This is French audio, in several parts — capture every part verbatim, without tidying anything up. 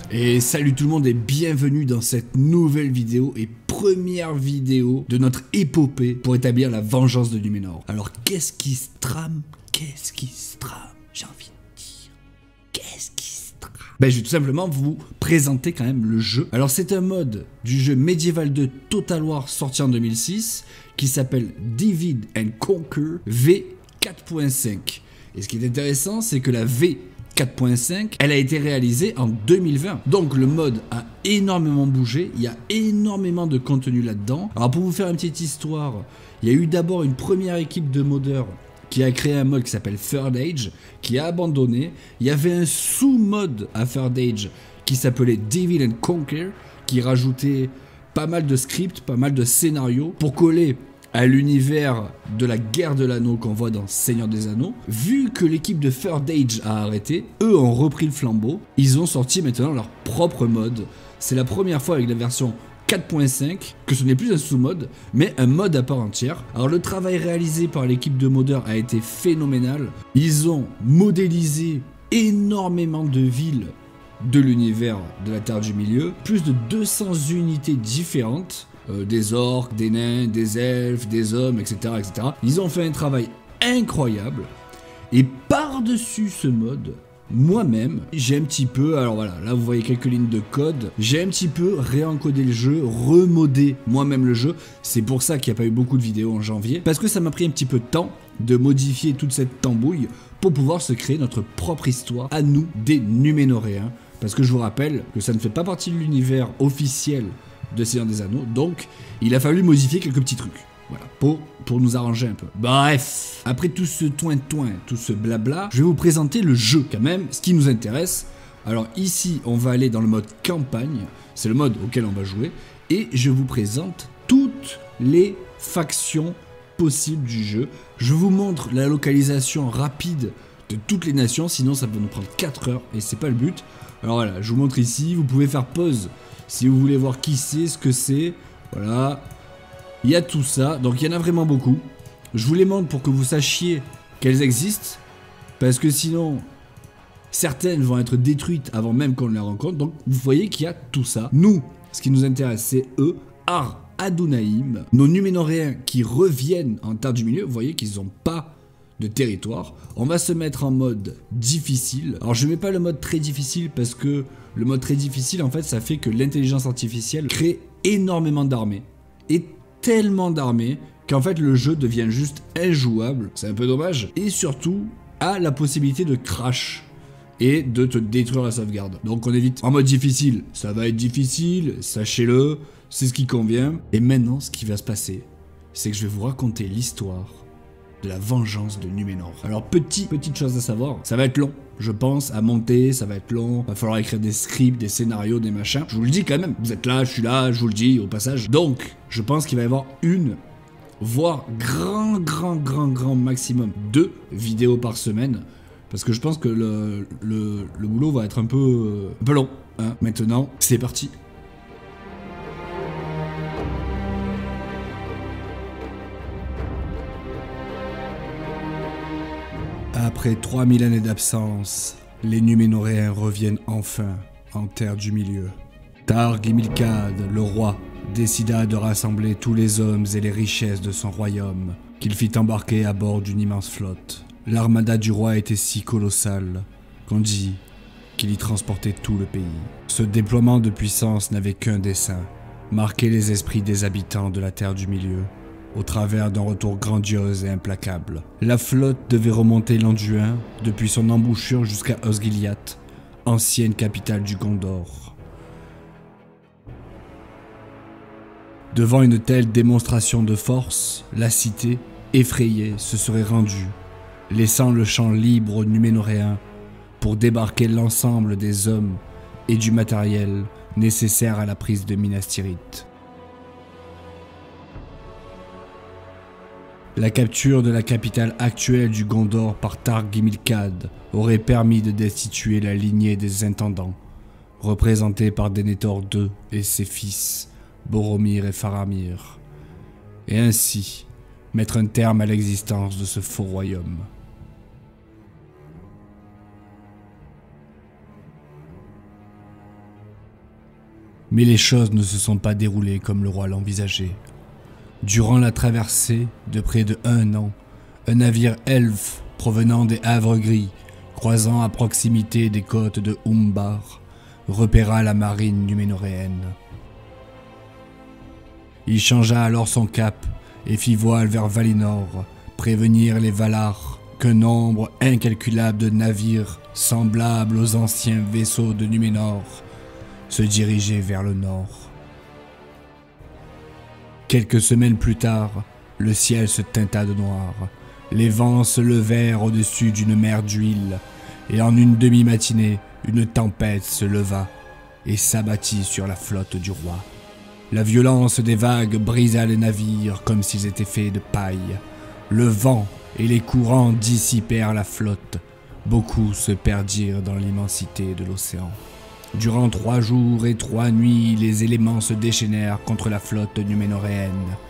Et salut tout le monde et bienvenue dans cette nouvelle vidéo et première vidéo de notre épopée pour établir la vengeance de Numénor. Alors qu'est-ce qui se trame? Qu'est-ce qui se trame? J'ai envie de dire, qu'est-ce qui se trame? Ben je vais tout simplement vous présenter quand même le jeu. Alors c'est un mode du jeu Medieval deux Total War sorti en deux mille six qui s'appelle Divide and Conquer V quatre point cinq. Et ce qui est intéressant c'est que la V quatre point cinq, elle a été réalisée en deux mille vingt. Donc le mode a énormément bougé, il y a énormément de contenu là-dedans. Alors pour vous faire une petite histoire, il y a eu d'abord une première équipe de modeurs qui a créé un mode qui s'appelle Third Age, qui a abandonné. Il y avait un sous-mode à Third Age qui s'appelait Divide and Conquer, qui rajoutait pas mal de scripts, pas mal de scénarios pour coller à l'univers de la guerre de l'anneau qu'on voit dans Seigneur des Anneaux. Vu que l'équipe de Third Age a arrêté, eux ont repris le flambeau, ils ont sorti maintenant leur propre mode. C'est la première fois avec la version quatre point cinq que ce n'est plus un sous-mode, mais un mode à part entière. Alors le travail réalisé par l'équipe de modeurs a été phénoménal. Ils ont modélisé énormément de villes de l'univers de la Terre du Milieu, plus de deux cents unités différentes. Euh, des orques, des nains, des elfes, des hommes, et cetera, et cetera. Ils ont fait un travail incroyable. Et par-dessus ce mode, moi-même, j'ai un petit peu, alors voilà, là vous voyez quelques lignes de code, j'ai un petit peu réencodé le jeu, remodé moi-même le jeu. C'est pour ça qu'il n'y a pas eu beaucoup de vidéos en janvier, parce que ça m'a pris un petit peu de temps de modifier toute cette tambouille pour pouvoir se créer notre propre histoire à nous, des Numénoréens. Parce que je vous rappelle que ça ne fait pas partie de l'univers officiel de Seigneur des Anneaux, donc il a fallu modifier quelques petits trucs, voilà, pour, pour nous arranger un peu. Bref, après tout ce toin-toin, tout ce blabla, je vais vous présenter le jeu quand même, ce qui nous intéresse. Alors ici, on va aller dans le mode campagne, c'est le mode auquel on va jouer, et je vous présente toutes les factions possibles du jeu. Je vous montre la localisation rapide de toutes les nations, sinon ça peut nous prendre quatre heures, et c'est pas le but. Alors voilà, je vous montre ici, vous pouvez faire pause si vous voulez voir qui c'est, ce que c'est, voilà. Il y a tout ça, donc il y en a vraiment beaucoup. Je vous les montre pour que vous sachiez qu'elles existent, parce que sinon, certaines vont être détruites avant même qu'on les rencontre. Donc vous voyez qu'il y a tout ça. Nous, ce qui nous intéresse, c'est eux, Ar Adunaim, nos Numénoréens qui reviennent en Terre du Milieu. Vous voyez qu'ils n'ont pas de territoire. On va se mettre en mode difficile. Alors je mets pas le mode très difficile parce que le mode très difficile en fait ça fait que l'intelligence artificielle crée énormément d'armées. Et tellement d'armées qu'en fait le jeu devient juste injouable. C'est un peu dommage. Et surtout a la possibilité de crash et de te détruire la sauvegarde. Donc on évite. En mode difficile, ça va être difficile, sachez-le, c'est ce qui convient. Et maintenant ce qui va se passer, c'est que je vais vous raconter l'histoire de la vengeance de Numénor. Alors petit, petite chose à savoir, ça va être long, je pense, à monter, ça va être long, va falloir écrire des scripts, des scénarios, des machins. Je vous le dis quand même, vous êtes là, je suis là, je vous le dis au passage. Donc, je pense qu'il va y avoir une, voire grand, grand, grand, grand maximum deux vidéos par semaine. Parce que je pense que le, le, le boulot va être un peu, un peu long. Hein. Maintenant, c'est parti. Après trois mille années d'absence, les Numénoréens reviennent enfin en Terre du Milieu. Tar-Gimilcad, le roi, décida de rassembler tous les hommes et les richesses de son royaume, qu'il fit embarquer à bord d'une immense flotte. L'armada du roi était si colossale qu'on dit qu'il y transportait tout le pays. Ce déploiement de puissance n'avait qu'un dessein, marquer les esprits des habitants de la Terre du Milieu, au travers d'un retour grandiose et implacable. La flotte devait remonter l'Anduin depuis son embouchure jusqu'à Osgiliath, ancienne capitale du Gondor. Devant une telle démonstration de force, la cité, effrayée, se serait rendue, laissant le champ libre aux Numénoréens pour débarquer l'ensemble des hommes et du matériel nécessaire à la prise de Minas Tirith. La capture de la capitale actuelle du Gondor par Tar-Gimilcad aurait permis de destituer la lignée des intendants, représentée par Denethor deux et ses fils, Boromir et Faramir, et ainsi mettre un terme à l'existence de ce faux royaume. Mais les choses ne se sont pas déroulées comme le roi l'envisageait. Durant la traversée de près de un an, un navire elfe provenant des Havres Gris, croisant à proximité des côtes de Umbar, repéra la marine numénoréenne. Il changea alors son cap et fit voile vers Valinor, prévenir les Valar qu'un nombre incalculable de navires semblables aux anciens vaisseaux de Numénor se dirigeaient vers le nord. Quelques semaines plus tard, le ciel se teinta de noir, les vents se levèrent au-dessus d'une mer d'huile, et en une demi-matinée, une tempête se leva et s'abattit sur la flotte du roi. La violence des vagues brisa les navires comme s'ils étaient faits de paille. Le vent et les courants dissipèrent la flotte. Beaucoup se perdirent dans l'immensité de l'océan. Durant trois jours et trois nuits, les éléments se déchaînèrent contre la flotte numénoréenne.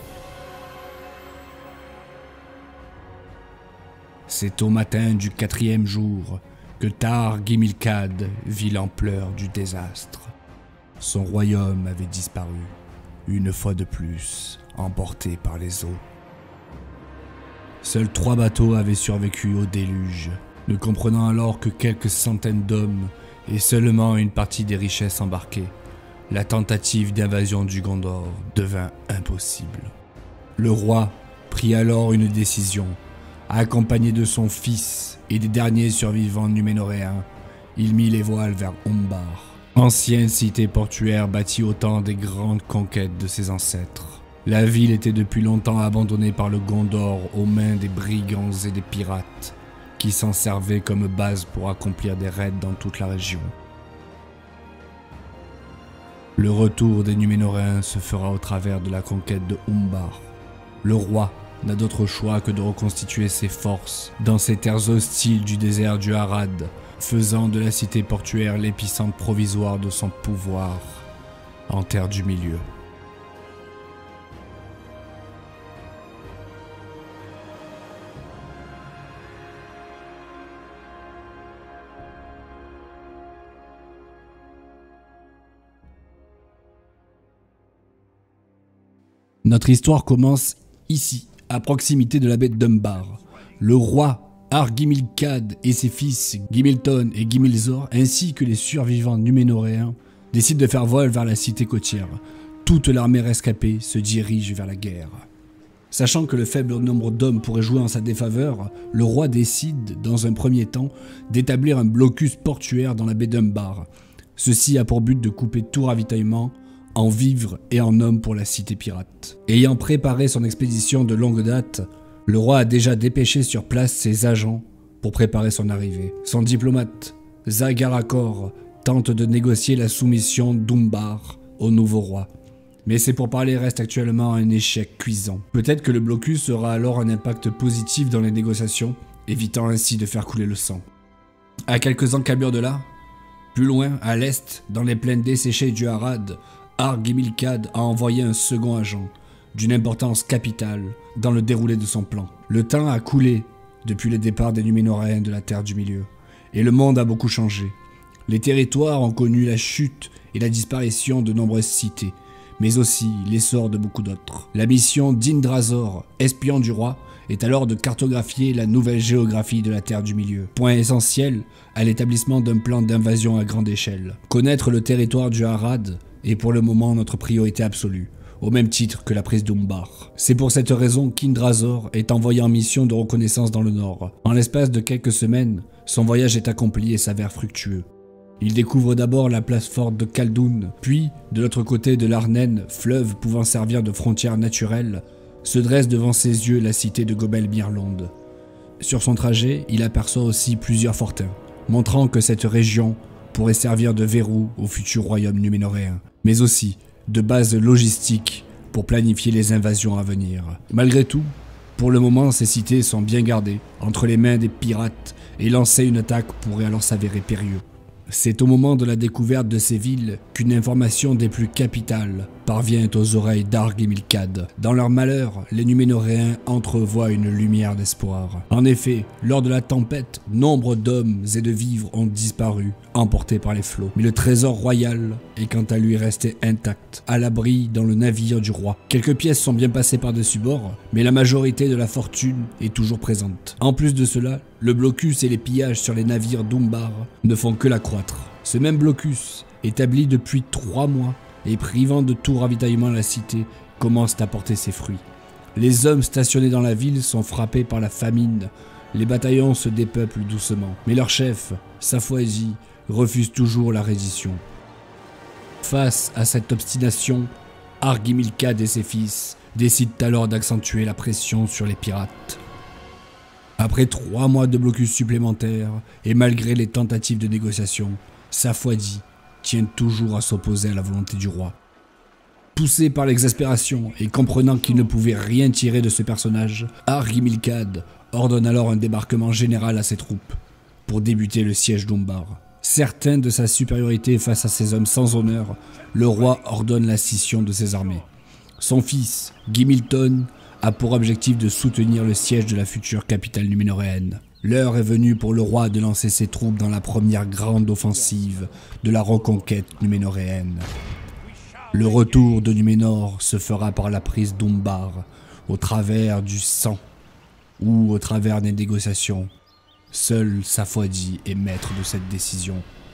C'est au matin du quatrième jour que Tar-Gimilcad vit l'ampleur du désastre. Son royaume avait disparu, une fois de plus, emporté par les eaux. Seuls trois bateaux avaient survécu au déluge, ne comprenant alors que quelques centaines d'hommes et seulement une partie des richesses embarquées. La tentative d'invasion du Gondor devint impossible. Le roi prit alors une décision. Accompagné de son fils et des derniers survivants numénoréens, il mit les voiles vers Umbar, ancienne cité portuaire bâtie au temps des grandes conquêtes de ses ancêtres. La ville était depuis longtemps abandonnée par le Gondor aux mains des brigands et des pirates, qui s'en servaient comme base pour accomplir des raids dans toute la région. Le retour des Numénoréens se fera au travers de la conquête de Umbar. Le roi n'a d'autre choix que de reconstituer ses forces dans ces terres hostiles du désert du Harad, faisant de la cité portuaire l'épicentre provisoire de son pouvoir en terre du milieu. Notre histoire commence ici, à proximité de la baie d'Umbar. Le roi Ar-Gimilcad et ses fils Gimilton et Gimilzor, ainsi que les survivants numénoréens, décident de faire voile vers la cité côtière. Toute l'armée rescapée se dirige vers la guerre. Sachant que le faible nombre d'hommes pourrait jouer en sa défaveur, le roi décide, dans un premier temps, d'établir un blocus portuaire dans la baie d'Umbar. Ceci a pour but de couper tout ravitaillement en vivres et en hommes pour la cité pirate. Ayant préparé son expédition de longue date, le roi a déjà dépêché sur place ses agents pour préparer son arrivée. Son diplomate, Zagarakor, tente de négocier la soumission d'Umbar au nouveau roi. Mais ses pourparlers restent actuellement un échec cuisant. Peut-être que le blocus aura alors un impact positif dans les négociations, évitant ainsi de faire couler le sang. À quelques encablures de là, plus loin, à l'est, dans les plaines desséchées du Harad, Ar-Gimilcad a envoyé un second agent, d'une importance capitale, dans le déroulé de son plan. Le temps a coulé depuis le départ des Numénoréens de la Terre du Milieu, et le monde a beaucoup changé. Les territoires ont connu la chute et la disparition de nombreuses cités, mais aussi l'essor de beaucoup d'autres. La mission d'Indrazor, espion du roi, est alors de cartographier la nouvelle géographie de la Terre du Milieu, point essentiel à l'établissement d'un plan d'invasion à grande échelle. Connaître le territoire du Harad est pour le moment notre priorité absolue, au même titre que la prise d'Umbar. C'est pour cette raison qu'Indrazor est envoyé en mission de reconnaissance dans le nord. En l'espace de quelques semaines, son voyage est accompli et s'avère fructueux. Il découvre d'abord la place forte de Khaldun, puis, de l'autre côté de l'Arnen, fleuve pouvant servir de frontière naturelle, se dresse devant ses yeux la cité de Gobel-Mirlond. Sur son trajet, il aperçoit aussi plusieurs fortins, montrant que cette région pourrait servir de verrou au futur royaume numénoréen, mais aussi de base logistique pour planifier les invasions à venir. Malgré tout, pour le moment, ces cités sont bien gardées entre les mains des pirates et lancer une attaque pourrait alors s'avérer périlleux. C'est au moment de la découverte de ces villes qu'une information des plus capitales parvient aux oreilles d'Arg et Milcad. Dans leur malheur, les Numénoréens entrevoient une lumière d'espoir. En effet, lors de la tempête, nombre d'hommes et de vivres ont disparu, emportés par les flots. Mais le trésor royal est quant à lui resté intact, à l'abri dans le navire du roi. Quelques pièces sont bien passées par-dessus bord, mais la majorité de la fortune est toujours présente. En plus de cela, le blocus et les pillages sur les navires d'Umbar ne font que l'accroître. Ce même blocus, établi depuis trois mois et privant de tout ravitaillement la cité, commence à porter ses fruits. Les hommes stationnés dans la ville sont frappés par la famine. Les bataillons se dépeuplent doucement, mais leur chef, Safwadi, refuse toujours la reddition. Face à cette obstination, Arg et Milcad et ses fils décident alors d'accentuer la pression sur les pirates. Après trois mois de blocus supplémentaires, et malgré les tentatives de négociation, Safwadi tient toujours à s'opposer à la volonté du roi. Poussé par l'exaspération et comprenant qu'il ne pouvait rien tirer de ce personnage, Arg et Milcad ordonne alors un débarquement général à ses troupes pour débuter le siège d'Umbar. Certain de sa supériorité face à ces hommes sans honneur, le roi ordonne la scission de ses armées. Son fils, Gimilton, a pour objectif de soutenir le siège de la future capitale numénoréenne. L'heure est venue pour le roi de lancer ses troupes dans la première grande offensive de la reconquête numénoréenne. Le retour de Numénor se fera par la prise d'Umbar, au travers du sang ou au travers des négociations. Seul Safwadi est maître de cette décision.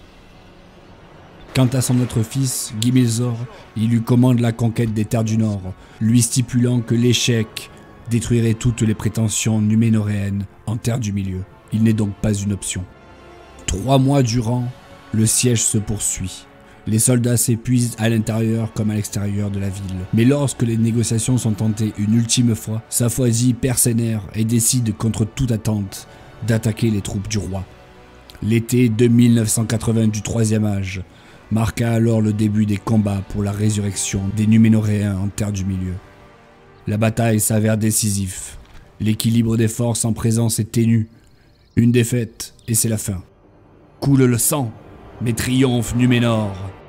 Quant à son autre fils, Gimilzor, il lui commande la conquête des terres du Nord, lui stipulant que l'échec détruirait toutes les prétentions numénoréennes en terre du Milieu. Il n'est donc pas une option. Trois mois durant, le siège se poursuit. Les soldats s'épuisent à l'intérieur comme à l'extérieur de la ville. Mais lorsque les négociations sont tentées une ultime fois, Safwadi perd ses nerfs et décide contre toute attente d'attaquer les troupes du roi. L'été de mille neuf cent quatre-vingts du Troisième Âge marqua alors le début des combats pour la résurrection des Numénoréens en terre du Milieu. La bataille s'avère décisif. L'équilibre des forces en présence est ténu. Une défaite et c'est la fin. Coule le sang, mais triomphe Numénor.